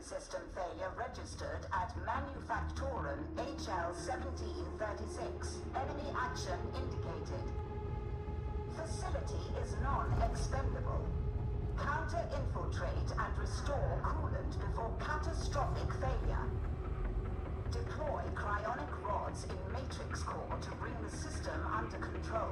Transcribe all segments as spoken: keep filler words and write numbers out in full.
system failure registered at Manufactorum H L seventeen thirty-six. Enemy action indicated. Facility is non-expendable. Counter-infiltrate and restore coolant before catastrophic failure. Deploy cryonic rods in Matrix Core to bring the system under control.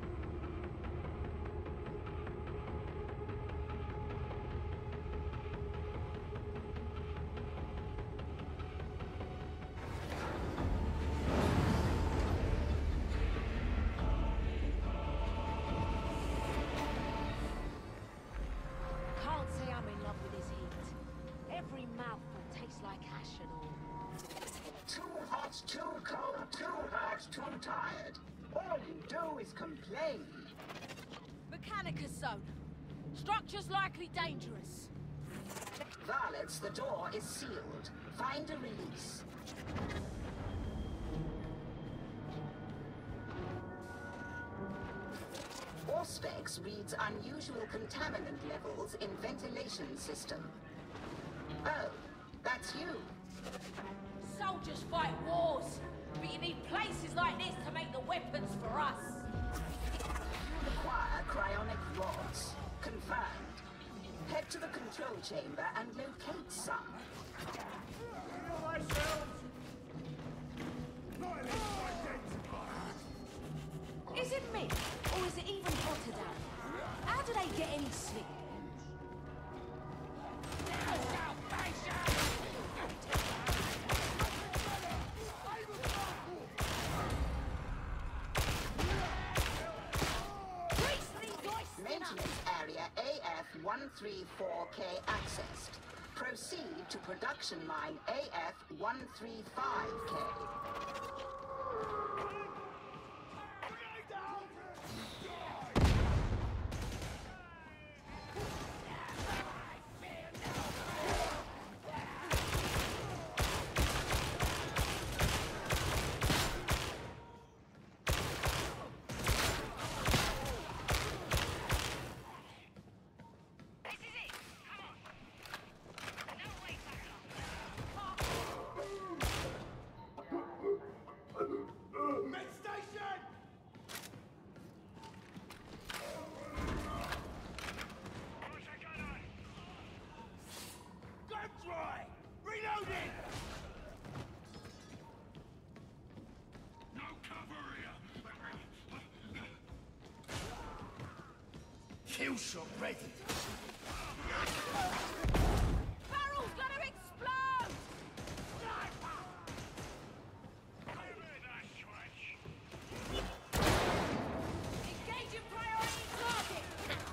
Complain. Mechanicus zone. Structure's likely dangerous. Varlets, the door is sealed. Find a release. Auspex reads unusual contaminant levels in ventilation system. Oh, that's you. Soldiers fight wars, but you need places like this to make the weapons for us. Acquire cryonic rods. Confirmed. Head to the control chamber and locate some. Heal ourselves! Is it me, or is it even hotter down? How do they get any sleep? Maintenance area A F one three four K accessed. Proceed to production line A F one three five K. Kill shot ready. Barrel's gonna explode! Engaging priority target!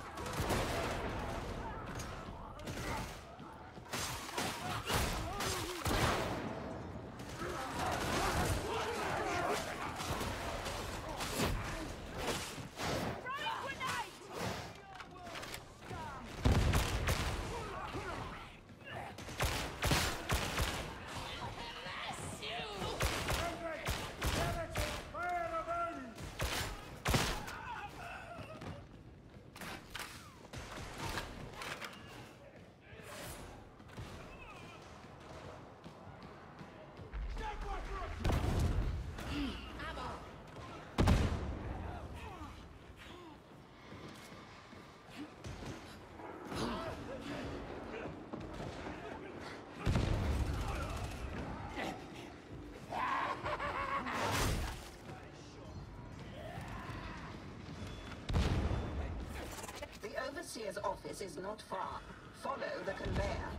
Overseer's office is not far. Follow the conveyor.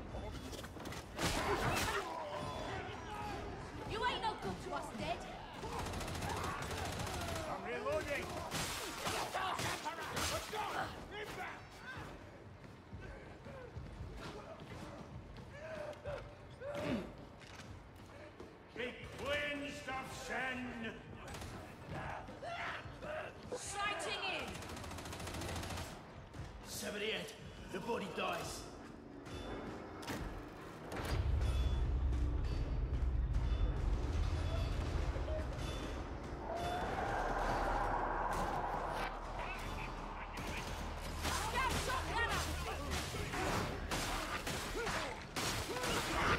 You ain't no good to us, dead. I'm reloading. Let's go! Get back! Be cleansed of sin! Sighting in! seventy-eight. The body dies. Stab shot cannon!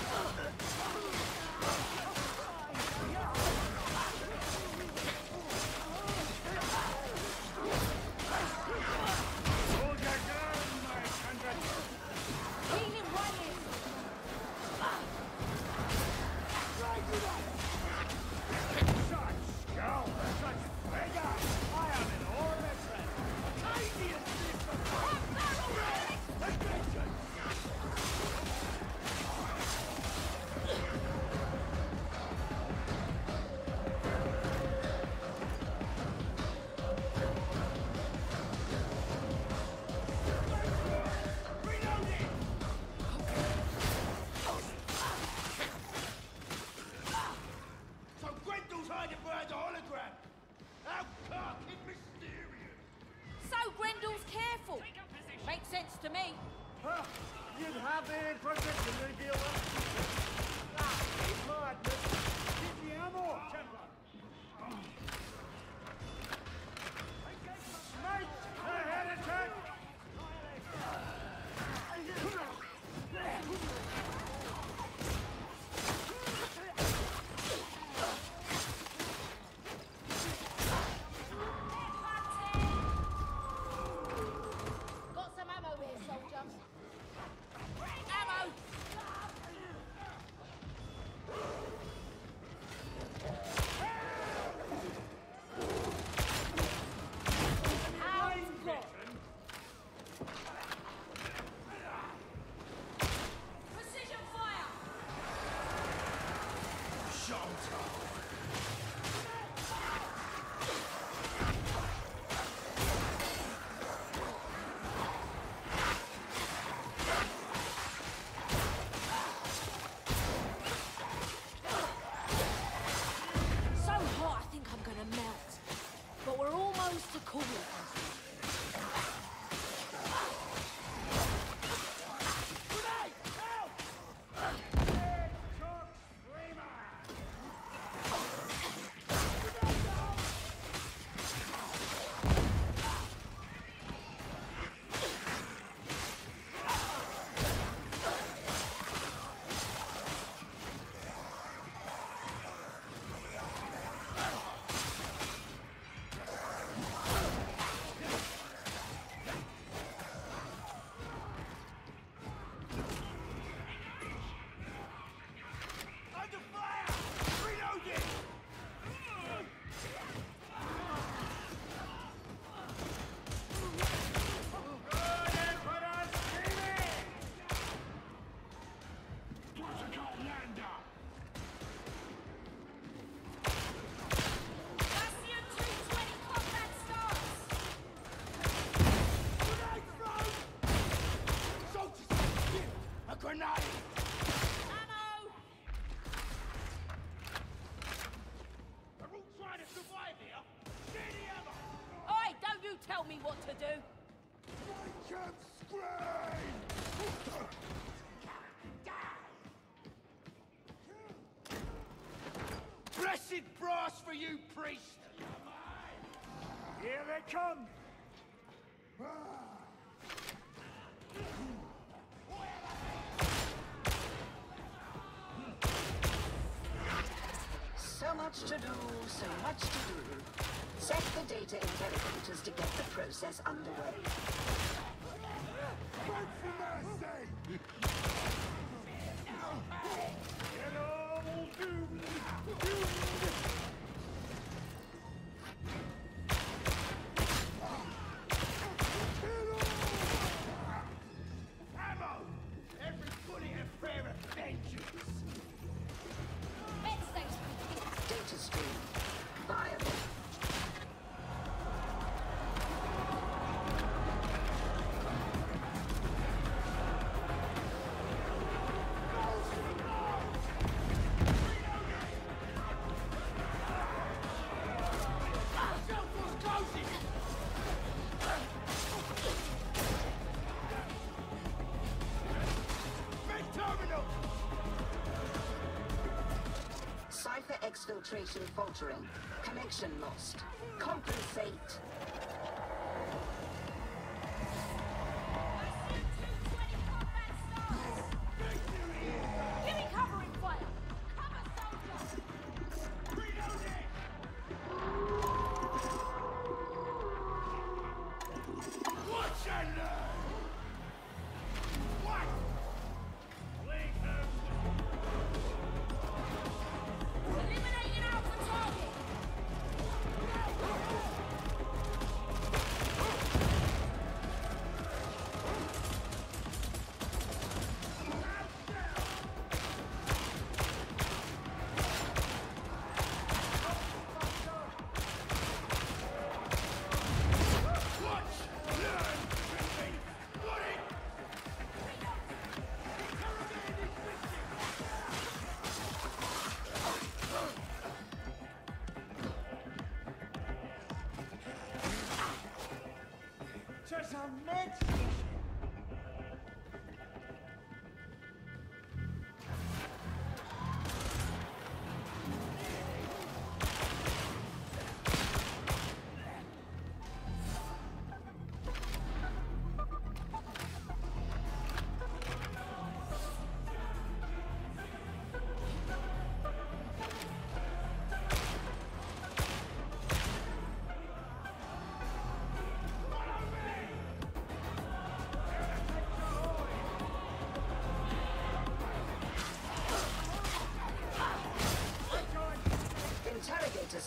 Grendel's hiding behind a hologram. How dark and mysterious. So Grendel's careful. Makes sense to me. Huh? You'd have the protection reveal that. It's madness. Give me ammo, Templar. Smite the heretic! Got some ammo here, soldier. Ammo! How's got? Precision fire! Showtime! So hot, I think I'm gonna melt. But we're almost to cool. Under fire! Reloading! Good Emperor screaming! Protocol lander! Bastion two twenty combat starts! Grenade thrown! Soldiers, give a grenade! Ammo! We're all trying to survive here. Get the ammo! Oi, don't you tell me what to do! Make him scream! Blessed brass for you, priest! Here they come! So much to do, so much to do. Set the data interrogators to get the process underway. Fight for mercy! Get all doomed! Doomed! Ammo! Every bullet a prayer of vengeance! Med station! Data stream viable. Cipher exfiltration faltering. Connection lost. Compensate. Bastion two twenty combat starts! Give me covering fire! Cover, soldier! Watch and learn! What? Leave them! Eliminating Alpha target!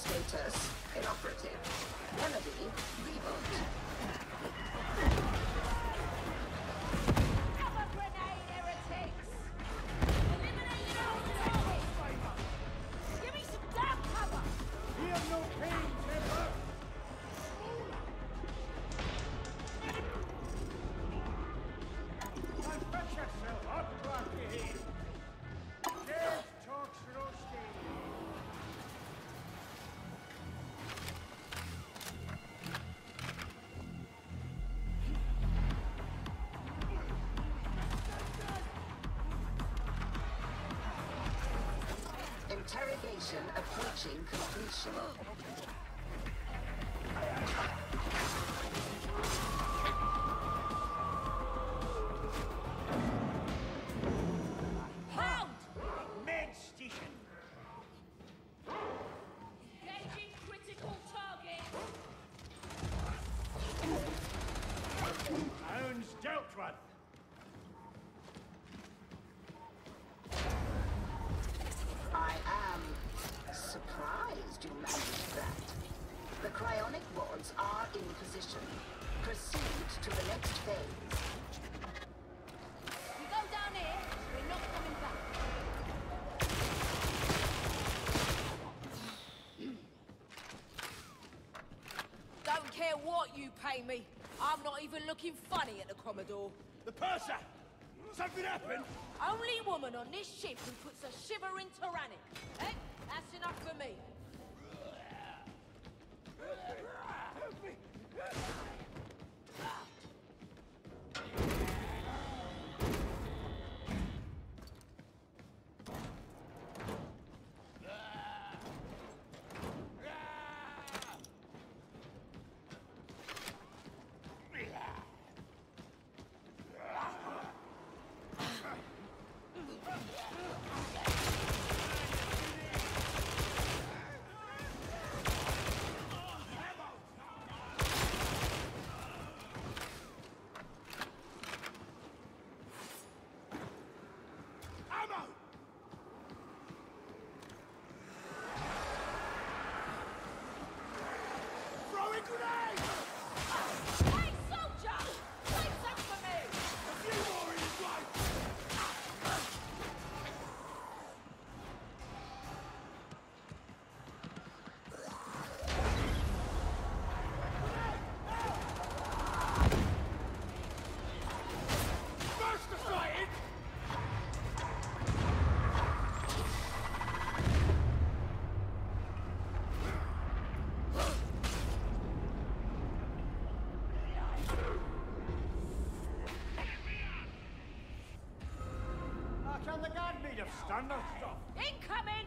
Status inoperative. Remedy reboot. Have a grenade, heretics! Eliminate your own target! Give me some damn cover! Feel no pain, Timber! Now fetch yourself up, Rocky! There's talks roasting! Interrogation approaching completion. Hound! Med station! Engaging critical target! Hounds dealt with! I am surprised you managed that. The cryonic wards are in position. Proceed to the next phase. We go down here, we're not coming back. Don't care what you pay me. I'm not even looking funny at the Commodore. The purser! Something happened? Only woman on this ship who puts a shiver in tyrannic. Eh? That's enough for me. Hey, soldier! Take some for me! Can the guard need of standard stuff? Incoming!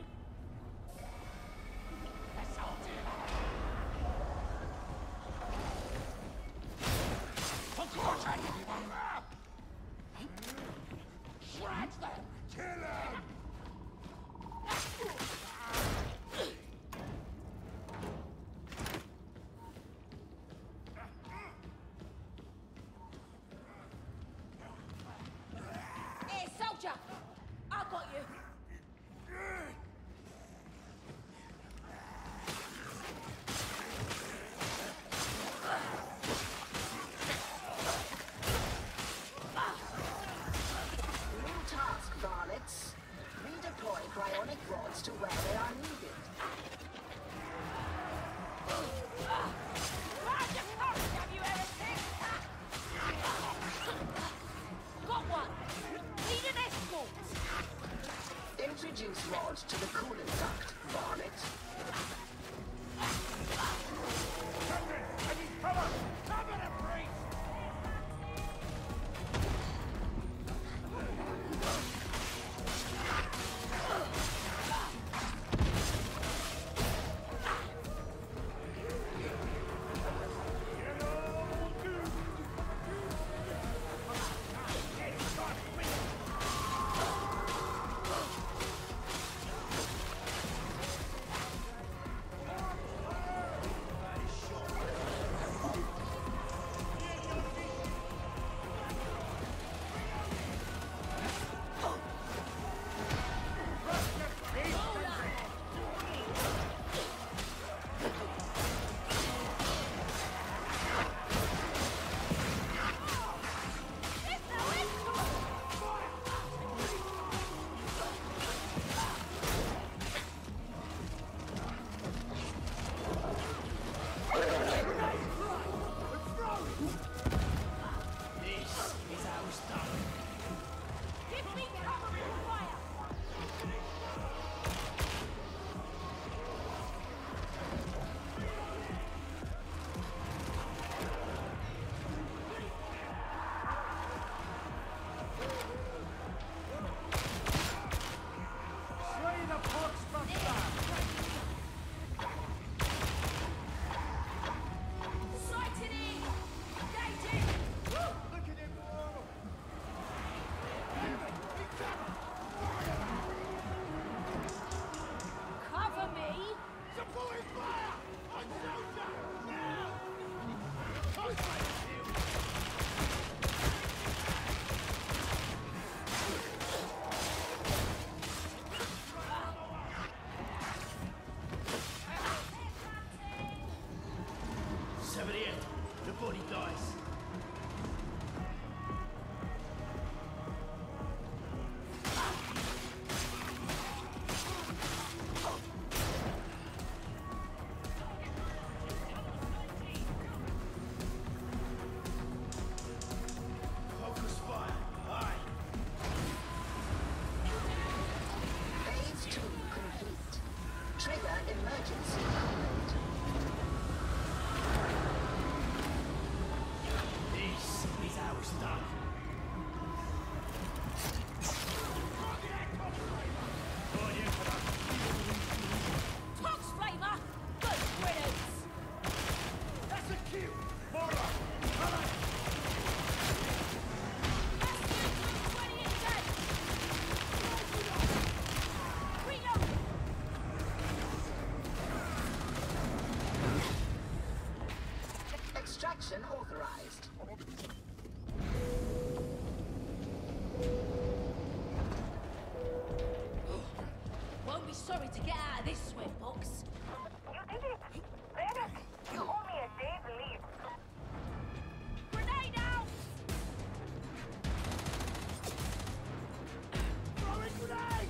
Shred them! Kill them! Here, soldier! I got you. body, guys. Focus fire. Aye. Phase two complete. Trigger emergency mode. This is how it's done. Tox flavor! Good riddance! That's a kill! More up! Come on! twenty engaged! Reload! Extraction authorized. Won't be sorry to get out of this sweatbox. You did it! Did it! You owe me a day's leave. Grenade out! Throwing grenade!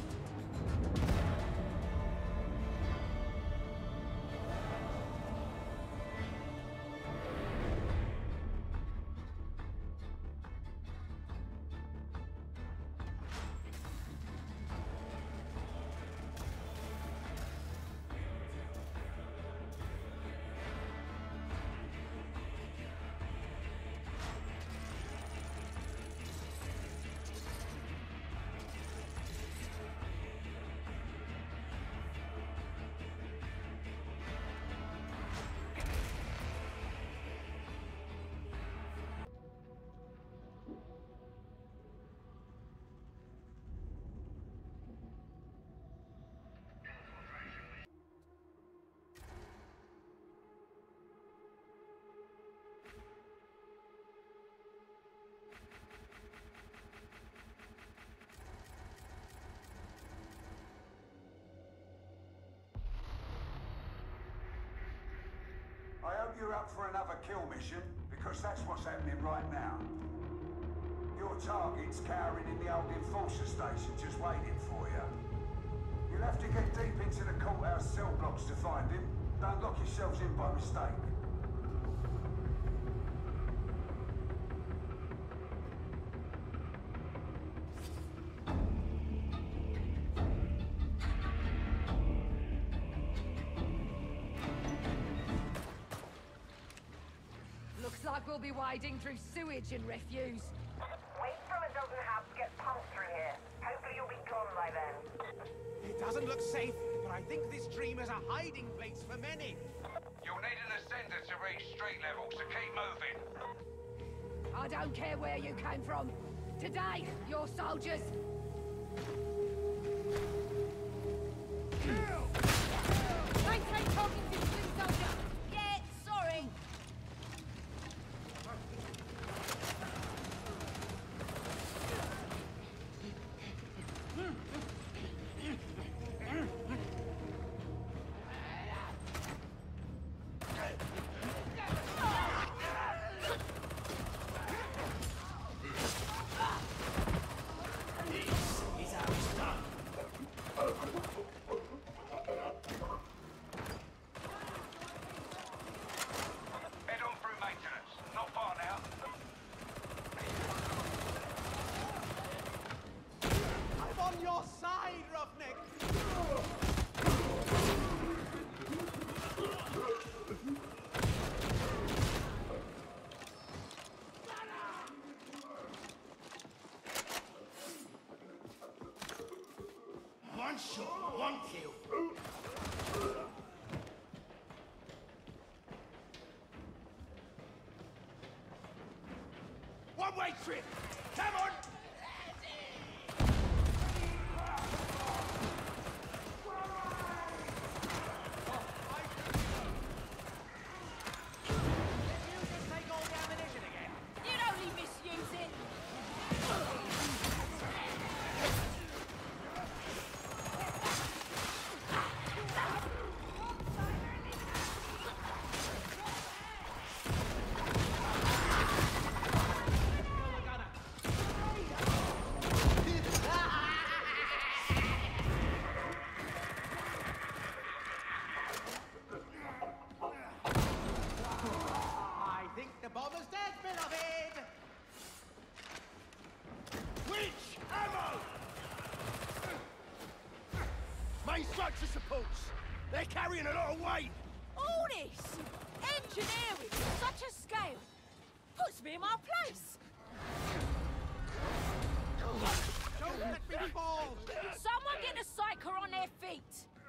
I hope you're up for another kill mission, because that's what's happening right now. Your target's cowering in the old enforcer station just waiting for you. You'll have to get deep into the courthouse cell blocks to find him. Don't lock yourselves in by mistake. Looks like we'll be wading through sewage and refuse. Wait till it doesn't have to get pumped through here. Hopefully you'll be gone by then. It doesn't look safe, but I think this dream is a hiding place for many. You'll need an ascender to reach street level, so keep moving. I don't care where you came from. Today, you're soldiers. Maintain talking distance, soldier. Yeah, sorry. This is how it's done. Head on through maintenance. Not far now. I'm on your side, roughneck! One shot, one kill. One-way trip! Come on! You'd only misuse it. to supports. They're carrying a lot of weight. All this engineering on such a scale puts me in my place. Don't let me fall! Someone get the psyker on their feet.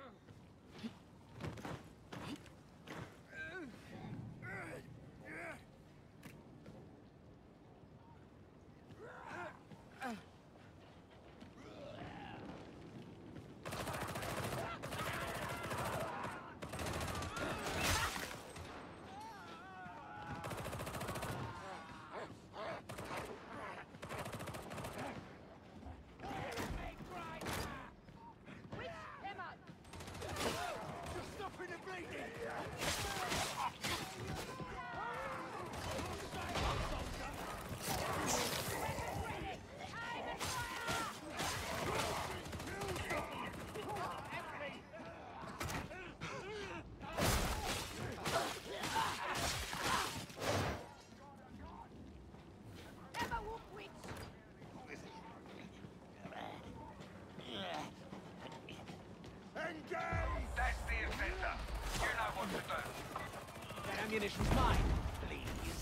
That's the offender. You know what to do. That ammunition's mine, please.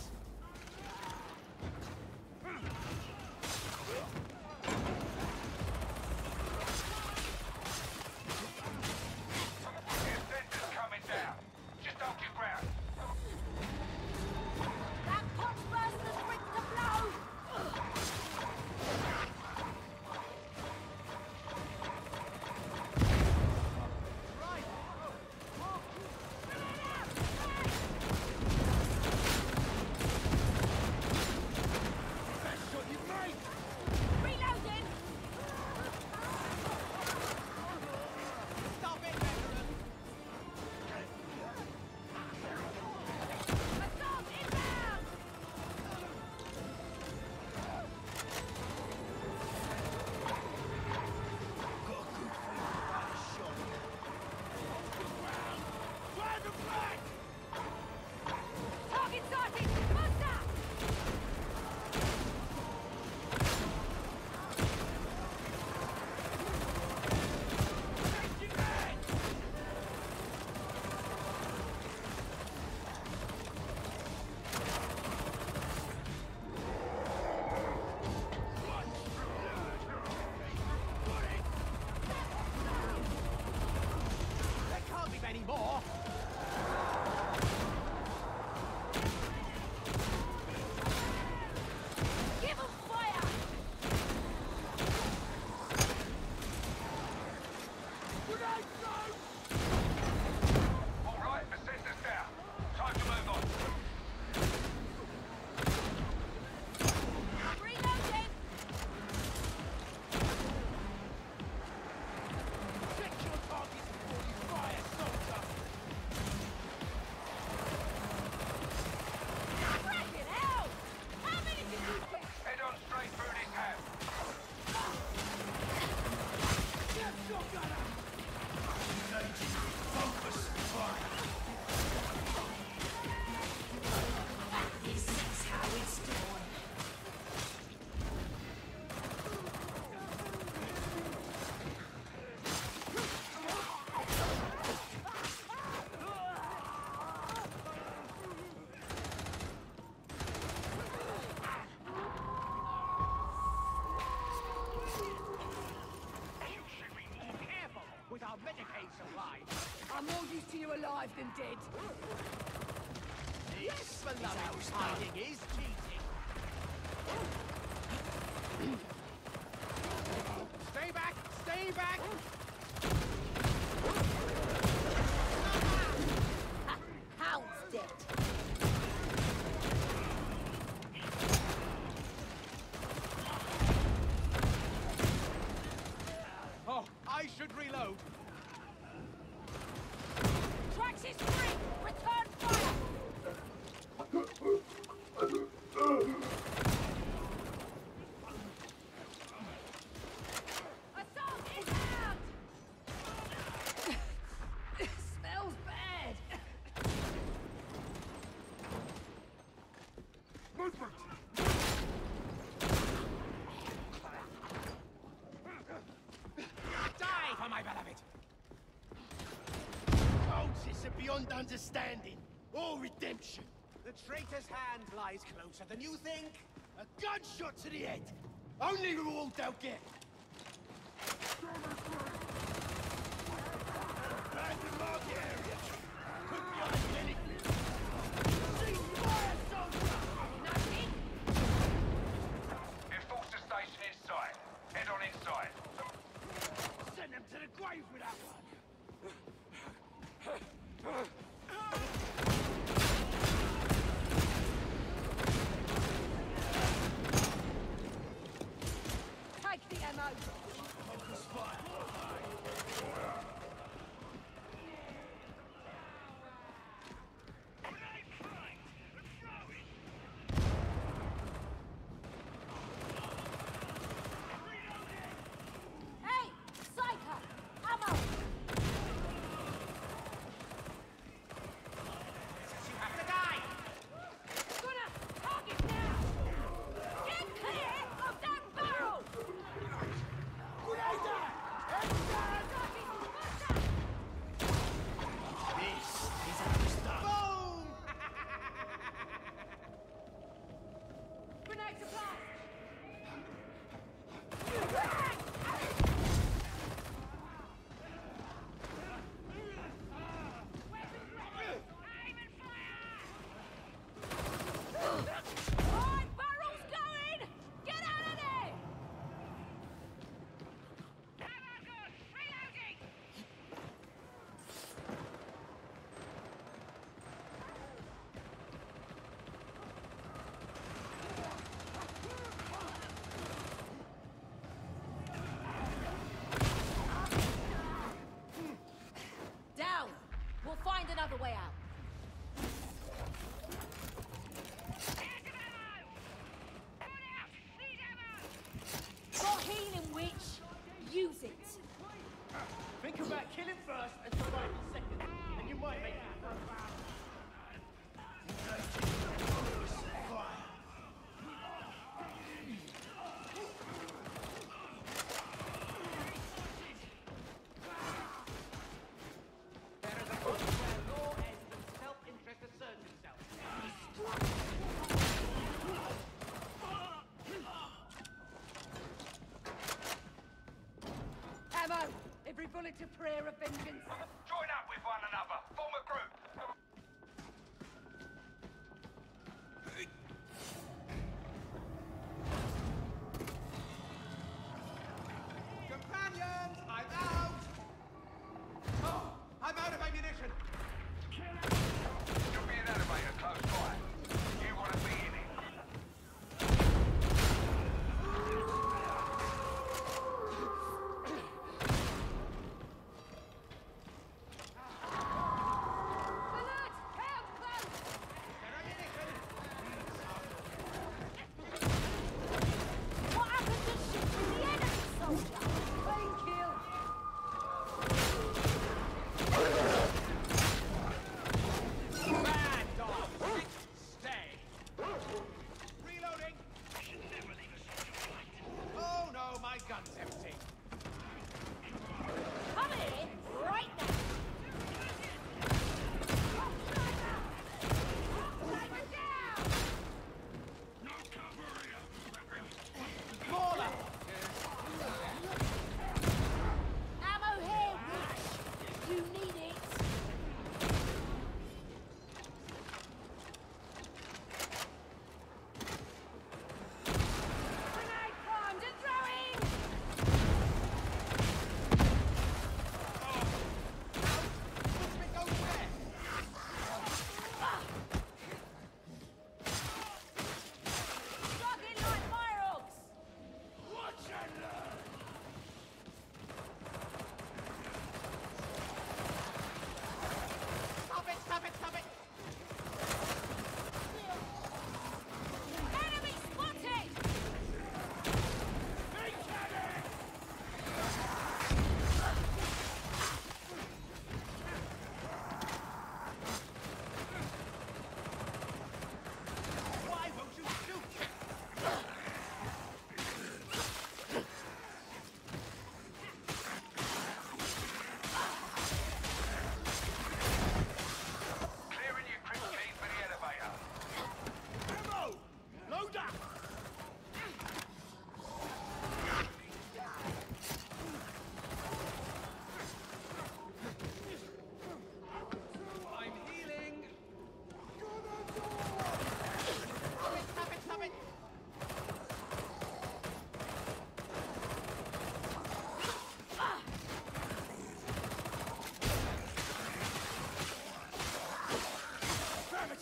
The offender's coming down. Just hold your ground. That punchbuster's quick to blow. Reloading. Stop it, veteran! Assault inbound. Drive the flag! Target sighted. Monster. There can't be many more! Give 'em fire. All right, offender's down. Time to move on. Reloading. Check your targets before you fire, soldier! Cracking hell. How many did you get? Head on straight through this house. Focus fire. This is how it's done. You should be more careful with our Medicaid supply. I'm more used to you alive than dead. This beloved hiding is cheating. Stay back! Stay back! Ha, Hound's dead. Oh, I should reload. Tracks is free. Return fire. Assault inbound. Smells bad. Die for my beloved! understanding or redemption. The traitor's hand lies closer than you think. A gunshot to the head. Only reward they'll get. Abandoned market area. Could be on anything. See fire, soldier! Nothing? Enforcer station in sight. Head on inside. Send them to the grave with that one. Take the ammo. Focus fire. Hey, Psycho! Ammo! You have to die! Gonna target now! Get clear of that barrel! This is how it's done. Boom! Grenade supply! Alright, barrel's going! Get out of there! Ammo good! Reloading! Down! We'll find another way out. Got healing, witch. Use it. Think about killing first and surviving second, and you might make it. There is a world where law ends and self-interest asserts itself. Ammo! Every bullet a prayer of vengeance. Join up with one another. Form a group. Companions, I'm out! Oh, I'm out of ammunition! There'll be an elevator close by. You want to be in it.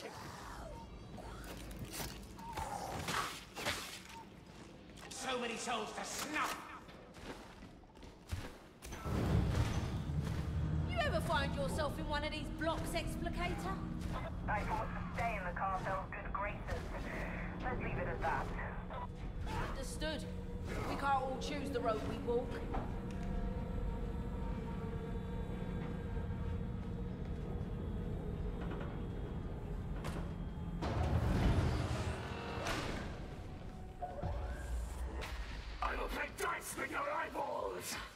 So many souls to snuff! You ever find yourself in one of these blocks, Explicator? I thought to stay in the cartel's good graces. Let's leave it at that. Understood. We can't all choose the road we walk. I will play dice with your eyeballs!